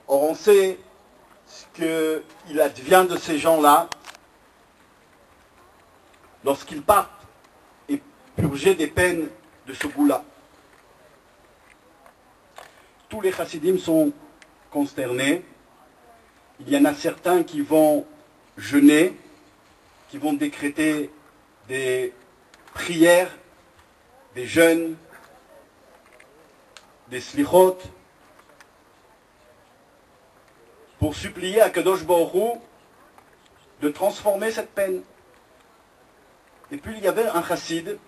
Or, on sait ce qu'il advient de ces gens-là lorsqu'ils partent et purger des peines de ce goût-là. Tous les chassidim sont consternés. Il y en a certains qui vont jeûner, qui vont décréter des prières, des jeûnes, des slichot, pour supplier à Kadosh Baruch Hu de transformer cette peine. Et puis il y avait un chassid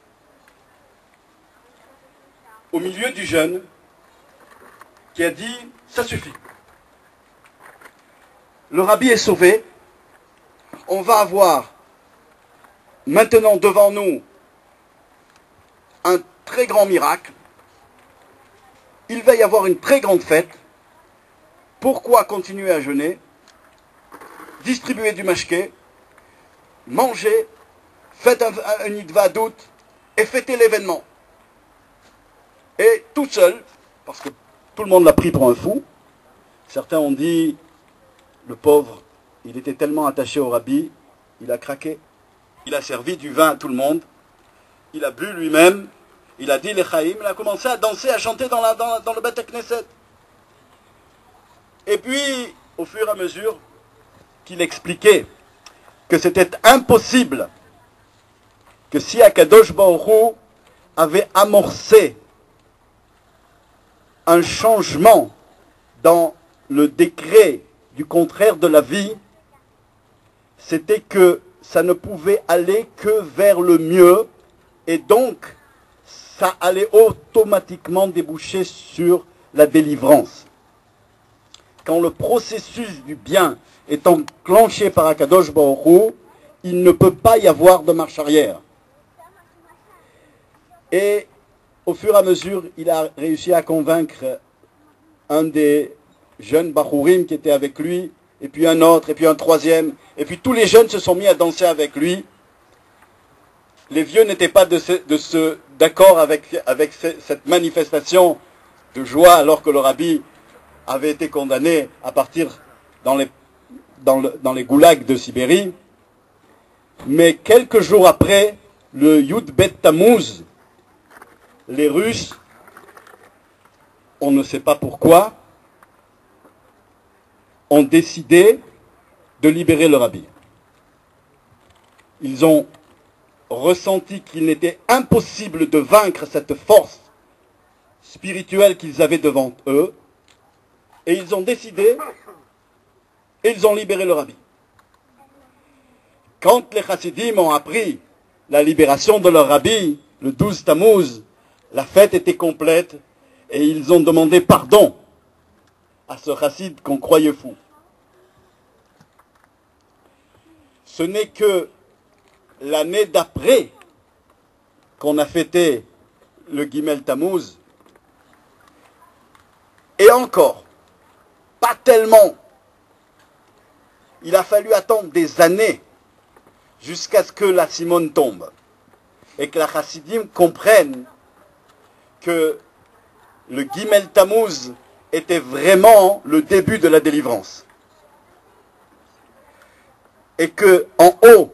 au milieu du jeûne qui a dit « ça suffit. Le rabbi est sauvé, on va avoir maintenant devant nous un très grand miracle, il va y avoir une très grande fête, pourquoi continuer à jeûner, distribuer du mashké, manger, faites un idvadut et fêtez l'événement. » Et tout seul, parce que tout le monde l'a pris pour un fou, certains ont dit, le pauvre, il était tellement attaché au rabbi, il a craqué. Il a servi du vin à tout le monde, il a bu lui-même, il a dit les chaïm, il a commencé à danser, à chanter dans le Beth Knesset. Et puis, au fur et à mesure qu'il expliquait que c'était impossible que si Akadosh Baruch Hu avait amorcé un changement dans le décret du contraire de la vie, c'était que ça ne pouvait aller que vers le mieux, et donc ça allait automatiquement déboucher sur la délivrance. Quand le processus du bien est enclenché par Akadosh Baruch Hu, il ne peut pas y avoir de marche arrière. Et au fur et à mesure, il a réussi à convaincre un des jeunes Bachurim qui était avec lui, et puis un autre, et puis un troisième, et puis tous les jeunes se sont mis à danser avec lui. Les vieux n'étaient pas d'accord avec cette manifestation de joie, alors que le rabbi avait été condamné à partir dans les goulags de Sibérie. Mais quelques jours après, le Yud Bet Tammuz, les Russes, on ne sait pas pourquoi, ont décidé de libérer le rabbi. Ils ont ressenti qu'il n'était impossible de vaincre cette force spirituelle qu'ils avaient devant eux, et ils ont décidé, et ils ont libéré le rabbi. Quand les chassidim ont appris la libération de leur rabbi, le 12 Tammuz, la fête était complète, et ils ont demandé pardon à ce chassid qu'on croyait fou. Ce n'est que l'année d'après qu'on a fêté le Gimel Tammuz, et encore, pas tellement. Il a fallu attendre des années jusqu'à ce que la Simone tombe, et que la chassidim comprenne que le Gimel Tammuz était vraiment le début de la délivrance. Et que, en haut,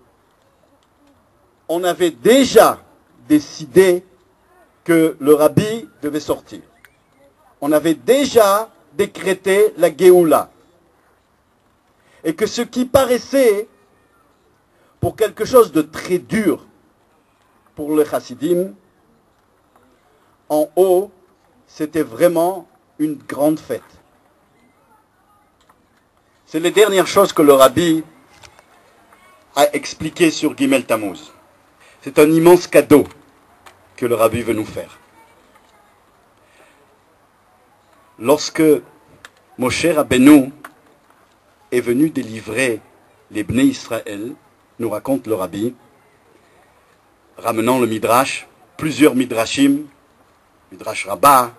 on avait déjà décidé que le rabbi devait sortir. On avait déjà décrété la Géoula. Et que ce qui paraissait pour quelque chose de très dur pour le chassidim, en haut, c'était vraiment une grande fête. C'est les dernières choses que le rabbi a expliquées sur Gimel Tammuz. C'est un immense cadeau que le rabbi veut nous faire. Lorsque Moshe Rabbeinu est venu délivrer les Bnei Israël, nous raconte le rabbi, ramenant le Midrash, plusieurs Midrashim, Midrash Rabbah,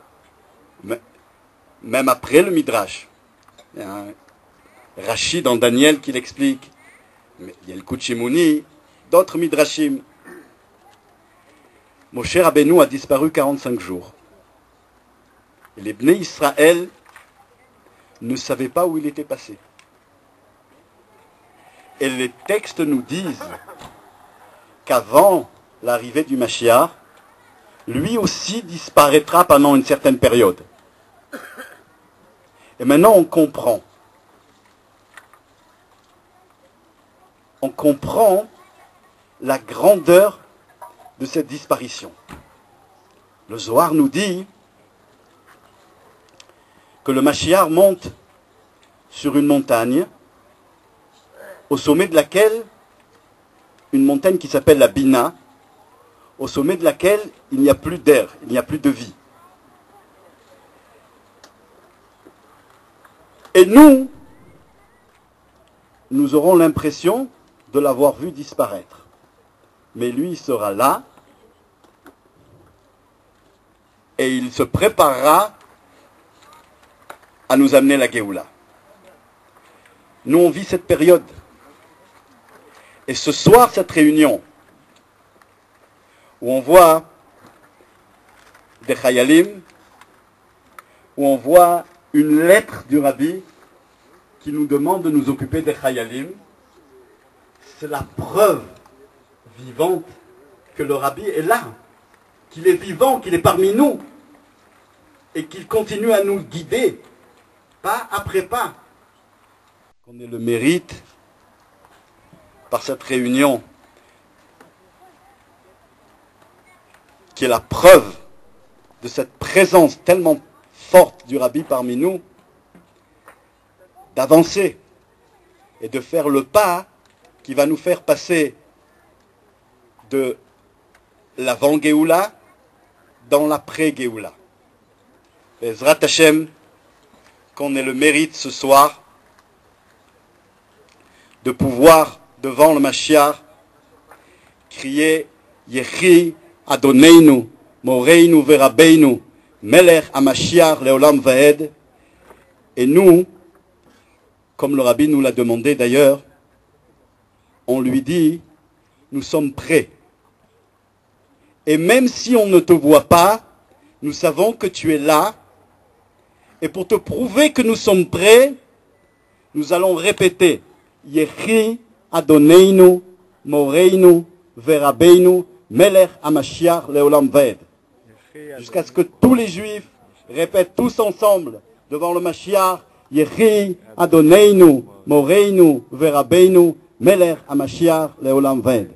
même après le Midrash. Il y a un Rashi dans Daniel qui l'explique. Il y a le Kutchimouni, d'autres Midrashim. Moshe Rabbeinu a disparu 45 jours. Et les Bnei Israël ne savait pas où il était passé. Et les textes nous disent qu'avant l'arrivée du Mashiach, lui aussi disparaîtra pendant une certaine période. Et maintenant on comprend. On comprend la grandeur de cette disparition. Le Zohar nous dit que le Mashiach monte sur une montagne, au sommet de laquelle, une montagne qui s'appelle la Bina, au sommet de laquelle il n'y a plus d'air, il n'y a plus de vie. Et nous aurons l'impression de l'avoir vu disparaître. Mais lui, il sera là, et il se préparera à nous amener la Géoula. Nous, on vit cette période. Et ce soir, cette réunion, où on voit des Chayalim, où on voit une lettre du Rabbi qui nous demande de nous occuper des Chayalim, c'est la preuve vivante que le Rabbi est là, qu'il est vivant, qu'il est parmi nous, et qu'il continue à nous guider, pas après pas. Qu'on ait le mérite, par cette réunion, qui est la preuve de cette présence tellement forte du Rabbi parmi nous, d'avancer et de faire le pas qui va nous faire passer de l'avant-Géoula dans l'après-Géoula. Bezrat Hashem, qu'on ait le mérite ce soir de pouvoir, devant le Mashiach, crier Yechi Adoneinu, Moreinu Verabeinu, Melech HaMashiach Leolam Vaed. Et nous, comme le Rabbi nous l'a demandé d'ailleurs, on lui dit, nous sommes prêts. Et même si on ne te voit pas, nous savons que tu es là. Et pour te prouver que nous sommes prêts, nous allons répéter Yechi Adoneinu, Moreinu Verabeinu, Melech HaMashiach Leolam Vaed. Jusqu'à ce que tous les Juifs répètent tous ensemble devant le Mashiach Yechi Adoneinu, Moreinu Verabeinu, Melech HaMashiach Leolam Vaed.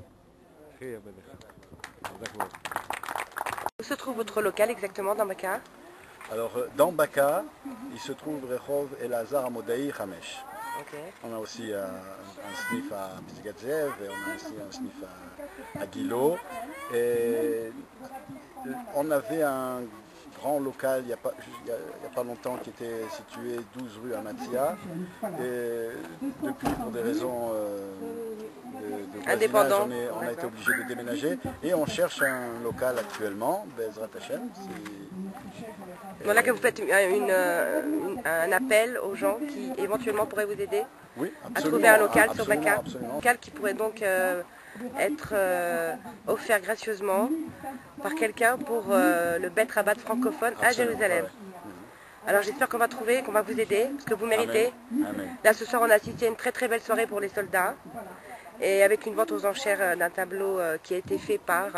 Où se trouve votre local exactement dans Baka? Alors, dans Baka, il se trouve Rehov Elazar Amodei Hamesh. Okay. On a aussi un sniff à Pizgat Zev et on a aussi un sniff à Gilo. Et on avait un grand local il n'y a pas longtemps qui était situé 12 rue Amatia. Et depuis, pour des raisons de voisinage, on a été obligé de déménager et on cherche un local actuellement, Bezrat Hashem. Voilà que vous faites un appel aux gens qui éventuellement pourraient vous aider, oui, à trouver un local sur Baka, absolument. Un local qui pourrait donc être offert gracieusement par quelqu'un pour le Bet Rabat francophone à Jérusalem. Ouais. Alors j'espère qu'on va trouver, qu'on va vous aider, parce que vous méritez. Amen. Là ce soir on a assisté à une très très belle soirée pour les soldats, et avec une vente aux enchères d'un tableau qui a été fait par...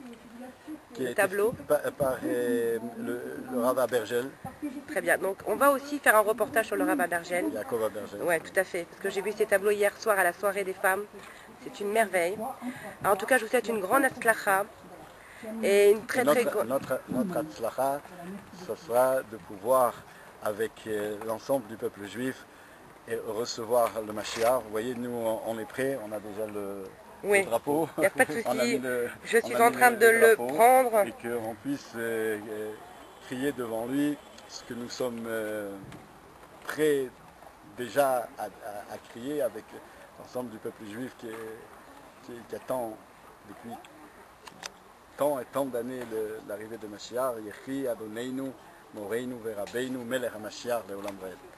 Par le Rav Abergel. Très bien, donc on va aussi faire un reportage sur le Rav Abergel. Yaakov Abergel. Oui, tout à fait, parce que j'ai vu ces tableaux hier soir à la soirée des femmes. C'est une merveille. Alors, en tout cas, je vous souhaite une grande atzlacha et une très très grande... Notre atzlacha, ce sera de pouvoir, avec l'ensemble du peuple juif, et recevoir le Mashiach. Vous voyez, nous, on est prêts, on a déjà le drapeau. Il n'y a pas de souci, je suis en train de le prendre. Et qu'on puisse crier devant lui ce que nous sommes prêts déjà à crier avec l'ensemble du peuple juif qui attend depuis tant et tant d'années l'arrivée de Mashiach. Yechi Adoneinu, Moreinu Verabeinu, Melech HaMashiach Leolam Vaed.